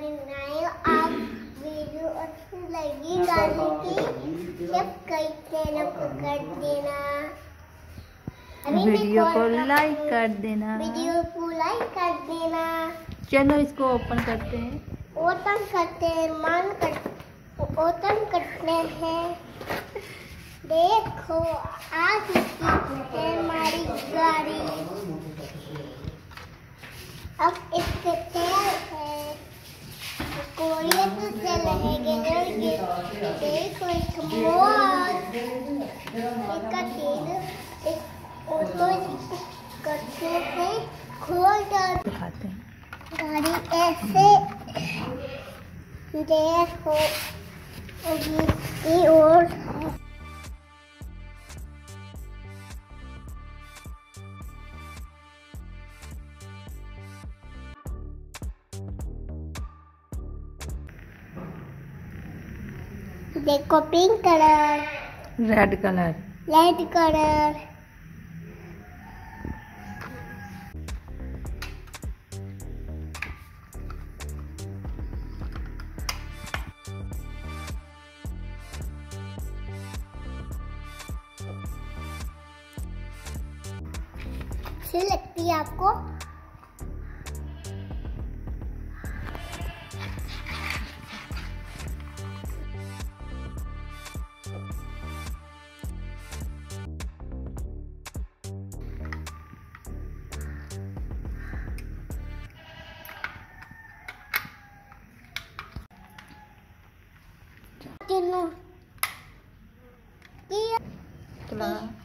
बनाए। आप वीडियो अच्छी लगी गाड़ी की सब्सक्राइब चैनल को कर देना, वीडियो को लाइक कर देना, वीडियो को लाइक कर देना। चलो इसको ओपन करते हैं। ओपन करते हैं, ओपन करते हैं। देखो आज की हमारी गाड़ी। अब इसके टायर है, कोरिया तो चलेंगे। देखो इसका तेल एक ऑटो करते हैं, खोल कर दिखाते हैं। गाड़ी ऐसे देखो और देखो pink colour, red colour, red colour. अच्छी लगती है आपको? चला